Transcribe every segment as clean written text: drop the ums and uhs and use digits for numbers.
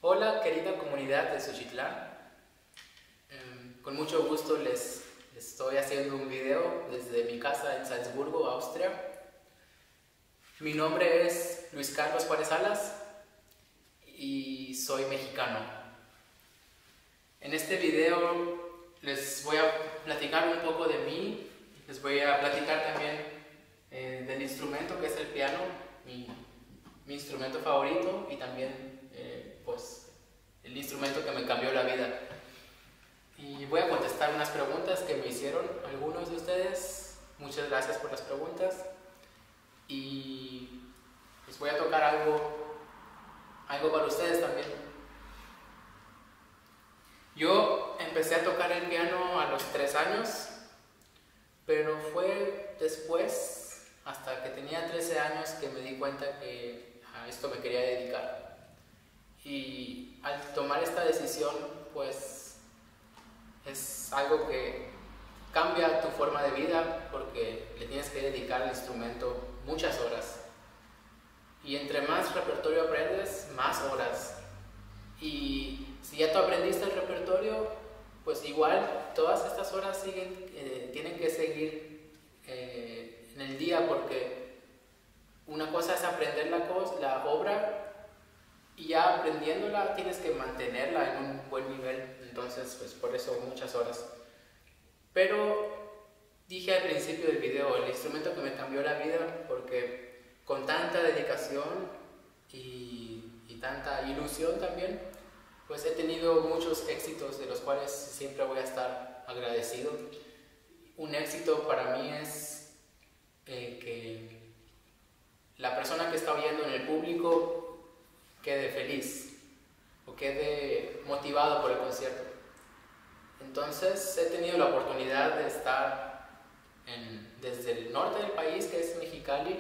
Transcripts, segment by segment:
Hola querida comunidad de Xochitlán, con mucho gusto les estoy haciendo un video desde mi casa en Salzburgo, Austria. Mi nombre es Luis Carlos Juárez Salas y soy mexicano. En este video les voy a platicar un poco de mí, les voy a platicar también del instrumento que es el piano, mi instrumento favorito y también pues el instrumento que me cambió la vida. Y voy a contestar unas preguntas que me hicieron algunos de ustedes. Muchas gracias por las preguntas. Y pues voy a tocar algo para ustedes también. Yo empecé a tocar el piano a los 3 años, pero fue después, hasta que tenía 13 años, que me di cuenta que a esto me quería dedicar. Y al tomar esta decisión, pues es algo que cambia tu forma de vida, porque le tienes que dedicar al instrumento muchas horas. Y entre más repertorio aprendes, más horas. Y si ya tú aprendiste el repertorio, pues igual todas estas horas tienen que seguir en el día, porque una cosa es aprender la obra, y ya aprendiéndola tienes que mantenerla en un buen nivel. Entonces pues por eso muchas horas. Pero dije al principio del video, el instrumento que me cambió la vida, porque con tanta dedicación y tanta ilusión también, pues he tenido muchos éxitos de los cuales siempre voy a estar agradecido. Un éxito para mí es que la persona que está oyendo en el público quede feliz o quede motivado por el concierto. Entonces he tenido la oportunidad de estar desde el norte del país, que es Mexicali,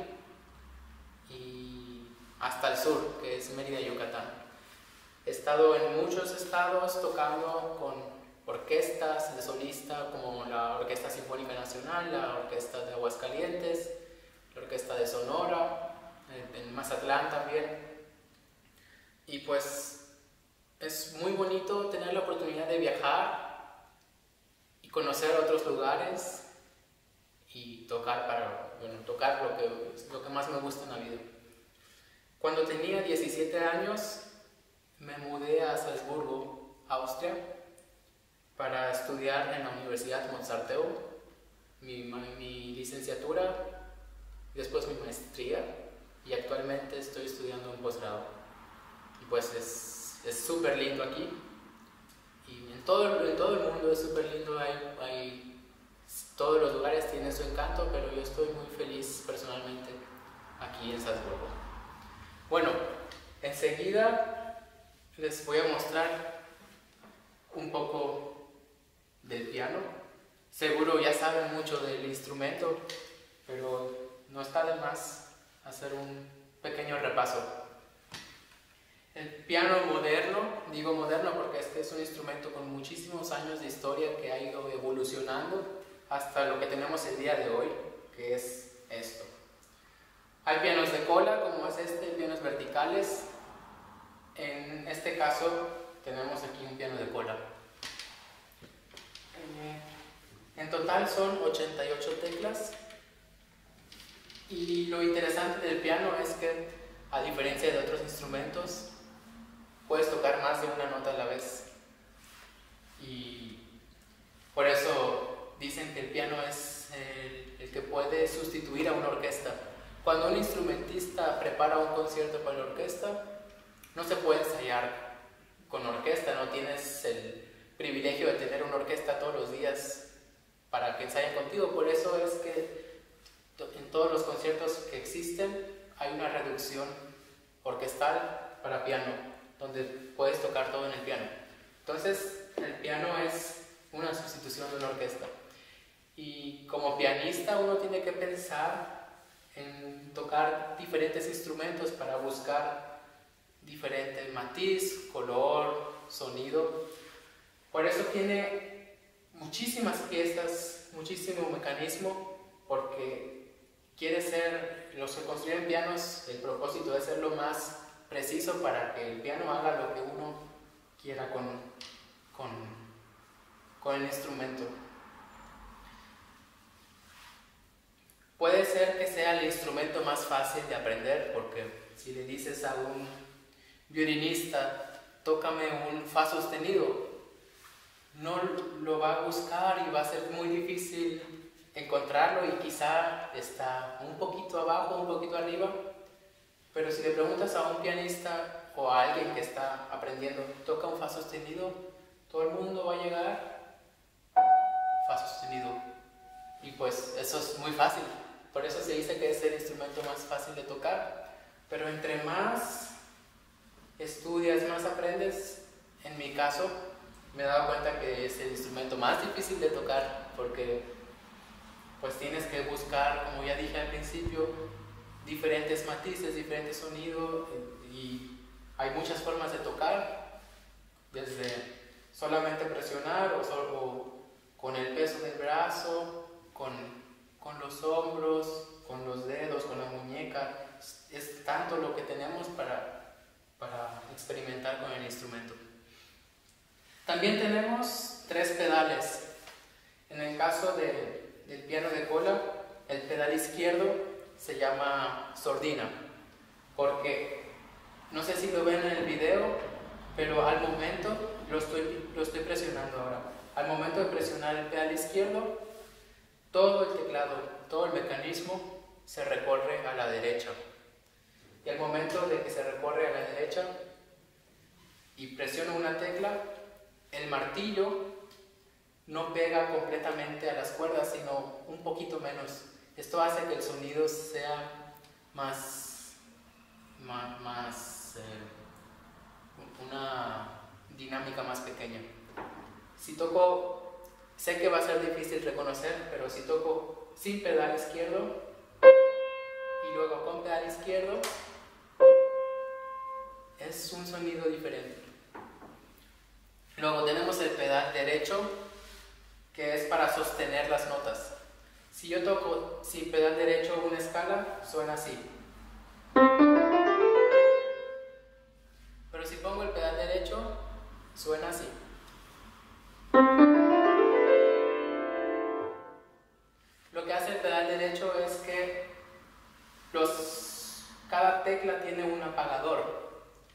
y hasta el sur, que es Mérida, Yucatán. He estado en muchos estados tocando con orquestas de solista, como la Orquesta Sinfónica Nacional, la Orquesta de Aguascalientes, la Orquesta de Sonora, en Mazatlán también. Y pues es muy bonito tener la oportunidad de viajar y conocer otros lugares y tocar lo que más me gusta en la vida. Cuando tenía 17 años me mudé a Salzburgo, Austria, para estudiar en la Universidad Mozarteum mi licenciatura y después mi maestría, y actualmente estoy estudiando un posgrado. Y pues es súper lindo aquí, y en todo el mundo es súper lindo. Todos los lugares tienen su encanto, pero yo estoy muy feliz personalmente aquí en Salzburgo. Bueno, enseguida les voy a mostrar un poco del piano. Seguro ya saben mucho del instrumento, pero no está de más hacer un pequeño repaso. El piano moderno, digo moderno porque este es un instrumento con muchísimos años de historia que ha ido evolucionando hasta lo que tenemos el día de hoy, que es esto. Hay pianos de cola, como es este, pianos verticales. En este caso tenemos aquí un piano de cola. En total son 88 teclas, y lo interesante del piano es que, a diferencia de otros instrumentos, puedes tocar más de una nota a la vez. Y por eso dicen que el piano es el que puede sustituir a una orquesta. Cuando un instrumentista prepara un concierto para la orquesta, no se puede ensayar con orquesta, no tienes el privilegio de tener una orquesta todos los días para que ensayen contigo. Por eso es que en todos los conciertos que existen hay una reducción orquestal para piano, donde puedes tocar todo en el piano. Entonces el piano es una sustitución de una orquesta, y como pianista uno tiene que pensar en tocar diferentes instrumentos para buscar diferente matiz, color, sonido. Por eso tiene muchísimas piezas, muchísimo mecanismo, porque los que construyen pianos, el propósito es ser lo más preciso para que el piano haga lo que uno quiera con el instrumento. Puede ser que sea el instrumento más fácil de aprender, porque si le dices a un violinista, tócame un fa sostenido, no lo va a buscar y va a ser muy difícil encontrarlo y quizá está un poquito abajo, un poquito arriba. Pero si le preguntas a un pianista o a alguien que está aprendiendo, toca un fa sostenido, todo el mundo va a llegar fa sostenido. Y pues eso es muy fácil. Por eso se dice que es el instrumento más fácil de tocar. Pero entre más estudias, más aprendes. En mi caso, me he dado cuenta que es el instrumento más difícil de tocar, porque pues tienes que buscar, como ya dije al principio, diferentes matices, diferentes sonidos, y hay muchas formas de tocar, desde solamente presionar o con el peso del brazo, con los hombros, con los dedos, con la muñeca. Es tanto lo que tenemos para experimentar con el instrumento. También tenemos 3 pedales. En el caso del piano de cola, el pedal izquierdo se llama sordina, porque no sé si lo ven en el video, pero al momento lo estoy presionando ahora. Al momento de presionar el pedal izquierdo, todo el teclado, todo el mecanismo se recorre a la derecha. Y al momento de que se recorre a la derecha y presiono una tecla, el martillo no pega completamente a las cuerdas, sino un poquito menos. Esto hace que el sonido sea una dinámica más pequeña. Si toco, sé que va a ser difícil reconocer, pero si toco sin pedal izquierdo y luego con pedal izquierdo, es un sonido diferente. Luego tenemos el pedal derecho, que es para sostener las notas. Si yo toco sin pedal derecho una escala, suena así. Pero si pongo el pedal derecho, suena así. Lo que hace el pedal derecho es que cada tecla tiene un apagador.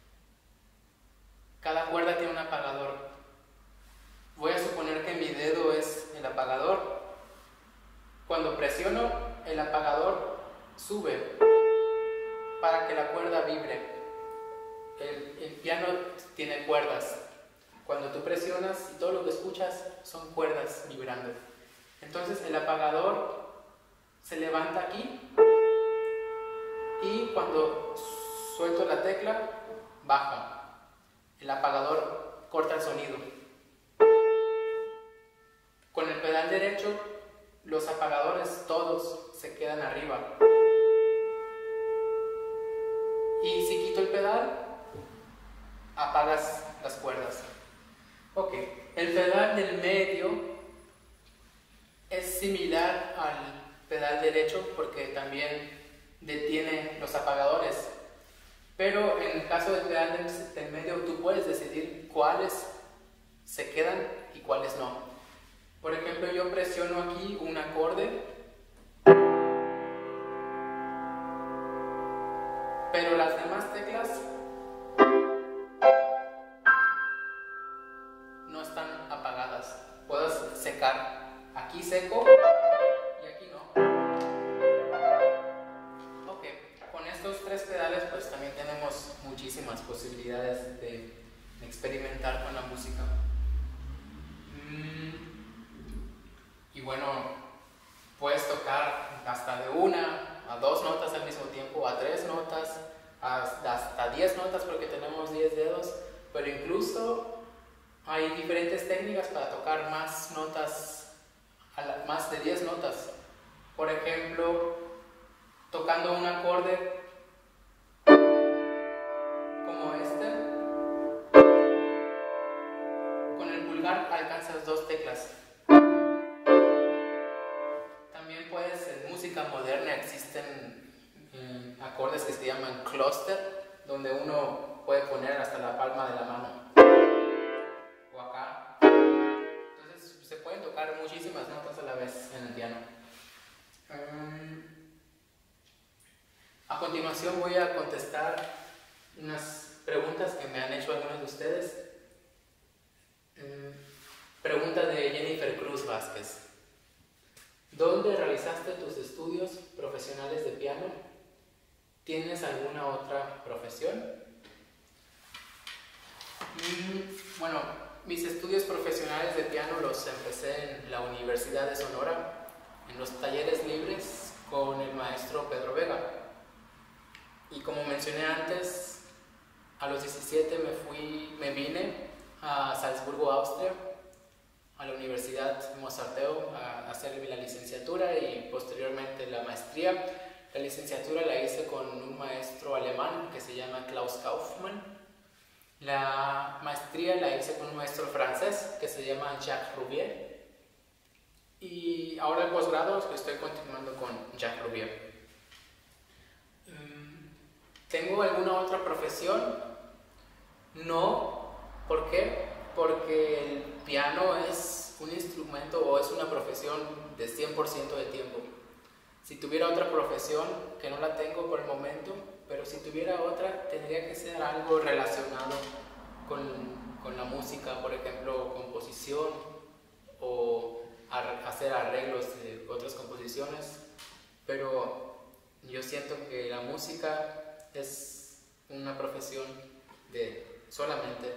Cada cuerda tiene un apagador. Voy a suponer que mi dedo es el apagador. Cuando presiono, el apagador sube para que la cuerda vibre. El piano tiene cuerdas. Cuando tú presionas, y todo lo que escuchas son cuerdas vibrando. Entonces el apagador se levanta aquí y cuando suelto la tecla, baja. El apagador corta el sonido. Con el pedal derecho, los apagadores todos se quedan arriba. Y si quito el pedal, apagas las cuerdas. Ok, el pedal del medio es similar al pedal derecho porque también detiene los apagadores. Pero en el caso del pedal del medio, tú puedes decidir cuáles se quedan y cuáles no. Por ejemplo, yo presiono aquí un acorde, pero las demás teclas no están apagadas. Puedo secar. Aquí seco y aquí no. Ok, con estos 3 pedales pues también tenemos muchísimas posibilidades de experimentar con la música. Y bueno, puedes tocar hasta de 1 a 2 notas al mismo tiempo, a 3 notas, hasta 10 notas porque tenemos 10 dedos, pero incluso hay diferentes técnicas para tocar más notas, más de 10 notas. Por ejemplo, tocando un acorde como este, con el pulgar alcanzas 2 teclas. También en música moderna existen acordes que se llaman cluster, donde uno puede poner hasta la palma de la mano. O acá. Entonces se pueden tocar muchísimas notas a la vez en el piano. A continuación voy a contestar unas preguntas que me han hecho algunos de ustedes. Pregunta de Jennifer Cruz Vázquez. ¿Dónde realizaste tus estudios profesionales de piano? ¿Tienes alguna otra profesión? Bueno, mis estudios profesionales de piano los empecé en la Universidad de Sonora, en los talleres libres con el maestro Pedro Vega. Y como mencioné antes, a los 17 me vine a Salzburgo, Austria, a la Universidad Mozarteum a hacer la licenciatura y posteriormente la maestría. La licenciatura la hice con un maestro alemán que se llama Klaus Kaufmann. La maestría la hice con un maestro francés que se llama Jacques Rouvier. Y ahora el posgrado estoy continuando con Jacques Rouvier. ¿Tengo alguna otra profesión? No. ¿Por qué? Porque el piano es un instrumento o es una profesión de 100% de tiempo. Si tuviera otra profesión, que no la tengo por el momento, pero si tuviera otra, tendría que ser algo relacionado con la música, por ejemplo, composición o hacer arreglos de otras composiciones. Pero yo siento que la música es una profesión de solamente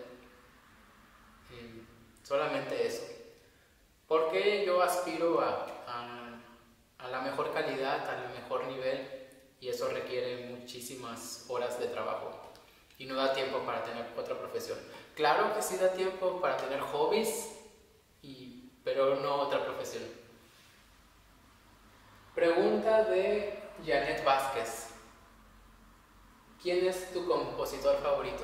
eso, porque yo aspiro a la mejor calidad, al mejor nivel, y eso requiere muchísimas horas de trabajo y no da tiempo para tener otra profesión. Claro que sí da tiempo para tener hobbies, pero no otra profesión. Pregunta de Janet Vázquez. ¿Quién es tu compositor favorito?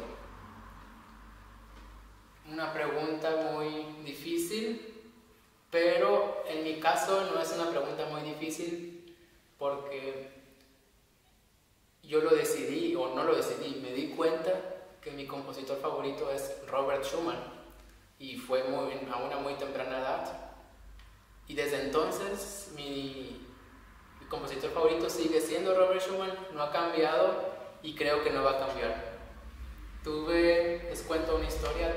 Una pregunta muy difícil, pero en mi caso no es una pregunta muy difícil porque yo lo decidí, o no lo decidí, me di cuenta que mi compositor favorito es Robert Schumann y fue a una muy temprana edad, y desde entonces mi compositor favorito sigue siendo Robert Schumann, no ha cambiado y creo que no va a cambiar. Les cuento una historia,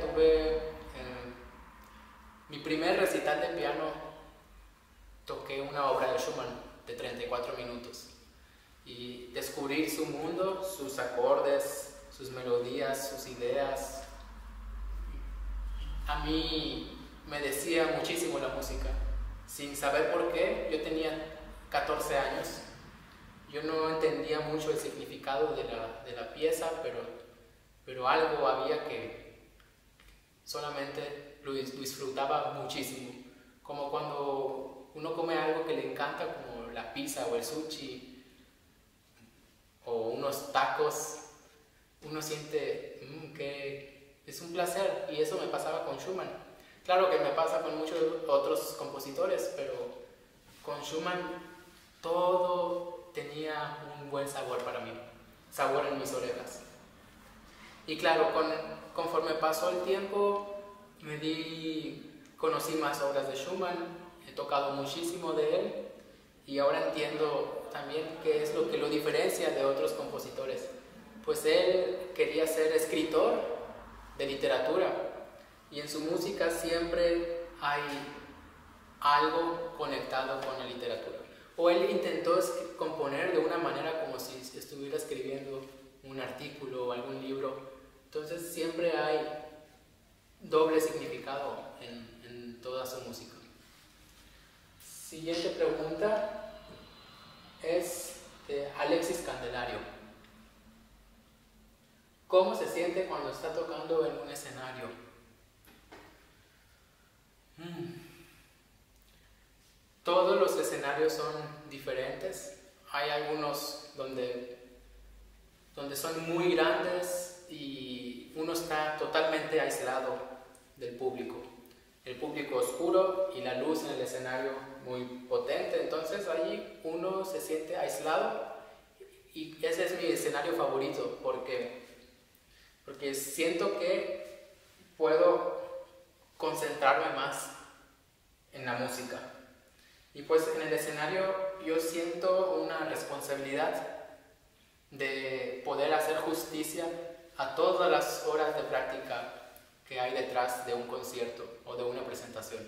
mi primer recital de piano, toqué una obra de Schumann de 34 minutos y descubrir su mundo, sus acordes, sus melodías, sus ideas, a mí me decía muchísimo la música, sin saber por qué. Yo tenía 14 años, yo no entendía mucho el significado de la pieza, pero algo había que solamente lo disfrutaba muchísimo. Como cuando uno come algo que le encanta, como la pizza o el sushi o unos tacos, uno siente que es un placer, y eso me pasaba con Schumann. Claro que me pasa con muchos otros compositores, pero con Schumann todo tenía un buen sabor para mí, sabor en mis orejas. Y claro, conforme pasó el tiempo, conocí más obras de Schumann, he tocado muchísimo de él, y ahora entiendo también qué es lo que lo diferencia de otros compositores. Pues él quería ser escritor de literatura, y en su música siempre hay algo conectado con la literatura. O él intentó componer de una manera como si estuviera escribiendo un artículo o algún libro. Entonces siempre hay doble significado en toda su música. Siguiente pregunta es de Alexis Candelario. ¿Cómo se siente cuando está tocando en un escenario? Todos los escenarios son diferentes. Hay algunos donde son muy grandes y uno está totalmente aislado del público. El público oscuro y la luz en el escenario muy potente, entonces allí uno se siente aislado, y ese es mi escenario favorito porque siento que puedo concentrarme más en la música. Y pues en el escenario yo siento una responsabilidad de poder hacer justicia a todas las horas de práctica que hay detrás de un concierto o de una presentación.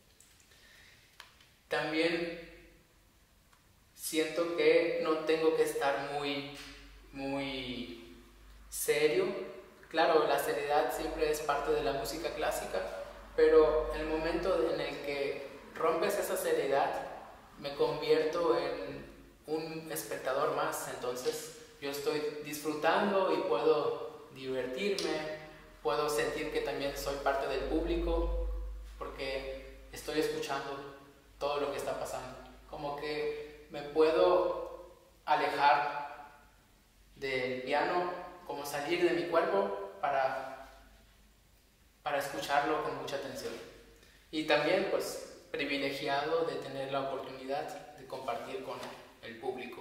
También siento que no tengo que estar muy serio. Claro, la seriedad siempre es parte de la música clásica, pero en el momento en el que rompes esa seriedad, me convierto en un espectador más. Entonces yo estoy disfrutando y puedo divertirme, puedo sentir que también soy parte del público, porque estoy escuchando todo lo que está pasando. Como que me puedo alejar del piano, como salir de mi cuerpo para escucharlo con mucha atención. Y también pues privilegiado de tener la oportunidad de compartir con el público.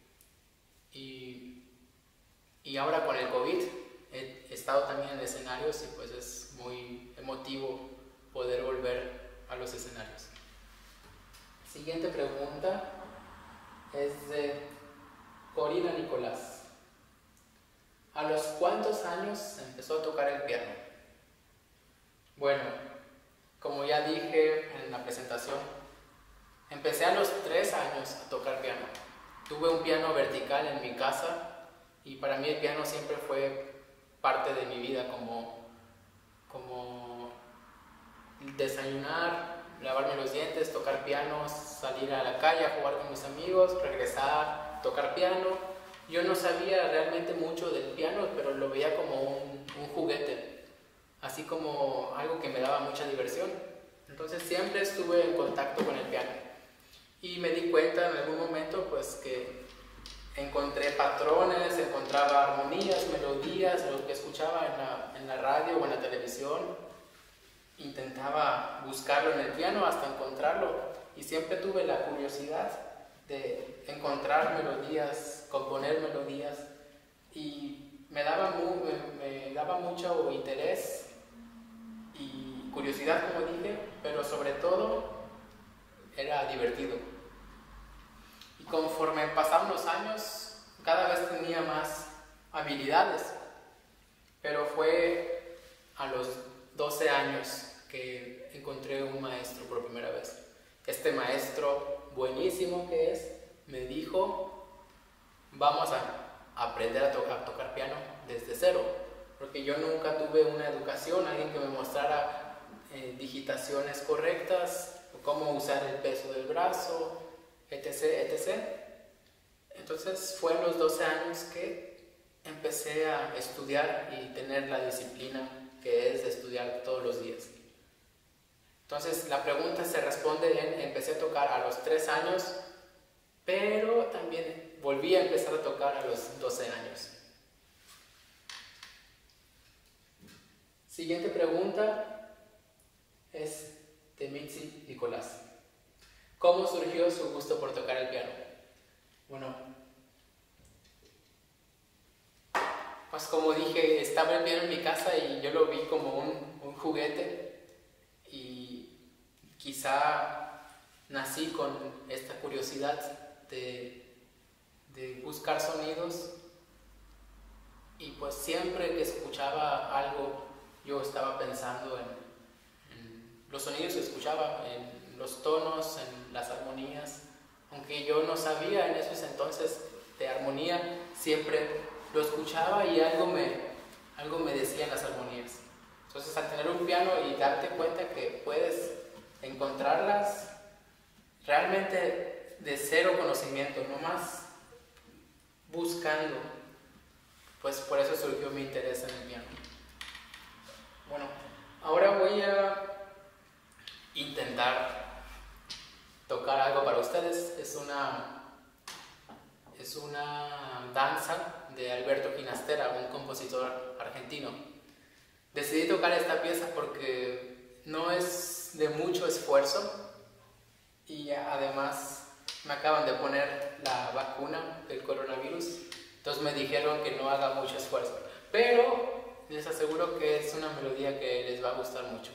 Y ahora con el COVID he estado también en escenarios y pues es muy emotivo poder volver a los escenarios. Siguiente pregunta es de Corina Nicolás. ¿A los cuántos años empezó a tocar el piano? Bueno, como ya dije en la presentación, empecé a los 3 años a tocar piano. Tuve un piano vertical en mi casa y para mí el piano siempre fue parte de mi vida, como desayunar, lavarme los dientes, tocar piano, salir a la calle a jugar con mis amigos, regresar, tocar piano. Yo no sabía realmente mucho del piano, pero lo veía como un juguete, así como algo que me daba mucha diversión. Entonces siempre estuve en contacto con el piano y me di cuenta en algún momento pues que encontré patrones, encontraba armonías, melodías, lo que escuchaba en la radio o en la televisión. Intentaba buscarlo en el piano hasta encontrarlo y siempre tuve la curiosidad de encontrar melodías, componer melodías, y me daba mucho interés y curiosidad, como dije, pero sobre todo era divertido. Y conforme pasaban los años, cada vez tenía más habilidades, pero fue a los 12 años que encontré un maestro por primera vez. Este maestro, buenísimo que es, me dijo: vamos a aprender a tocar piano desde cero, porque yo nunca tuve una educación, alguien que me mostrara digitaciones correctas, cómo usar el peso del brazo, etc. Entonces fue a los 12 años que empecé a estudiar y tener la disciplina que es de estudiar todos los días. Entonces la pregunta se responde en: empecé a tocar a los 3 años, pero también volví a empezar a tocar a los 12 años. Siguiente pregunta es de Mitzi Nicolás. ¿Cómo surgió su gusto por tocar el piano? Bueno, pues como dije, estaba el piano en mi casa y yo lo vi como un juguete, y quizá nací con esta curiosidad de buscar sonidos, y pues siempre que escuchaba algo yo estaba pensando en los sonidos que escuchaba, en los tonos, en las armonías. Aunque yo no sabía en esos entonces de armonía, siempre lo escuchaba y algo me decían las armonías. Entonces, al tener un piano y darte cuenta que puedes encontrarlas realmente de cero conocimiento, nomás buscando, pues por eso surgió mi interés en el piano. Bueno, ahora voy a intentar tocar algo para ustedes. Es una danza de Alberto Ginastera, un compositor argentino. Decidí tocar esta pieza porque no es de mucho esfuerzo y además me acaban de poner la vacuna del coronavirus, entonces me dijeron que no haga mucho esfuerzo. Pero les aseguro que es una melodía que les va a gustar mucho.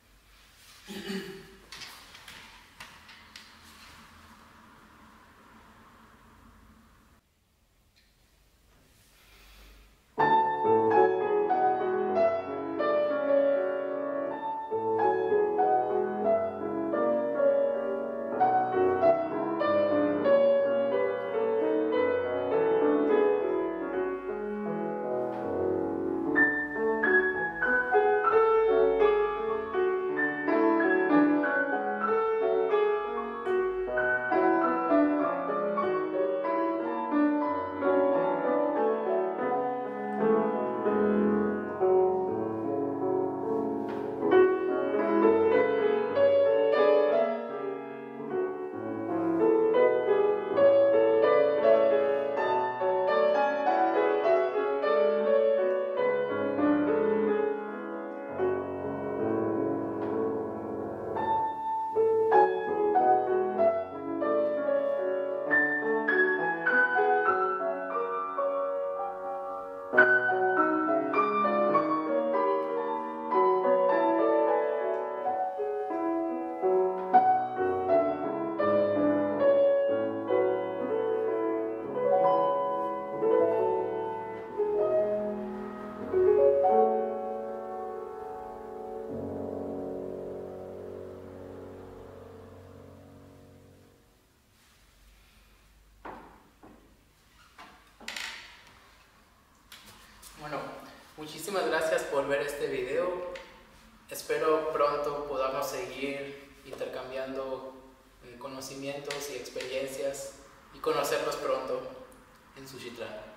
Bueno, muchísimas gracias por ver este video. Espero pronto podamos seguir intercambiando conocimientos y experiencias y conocerlos pronto en Suchitlan.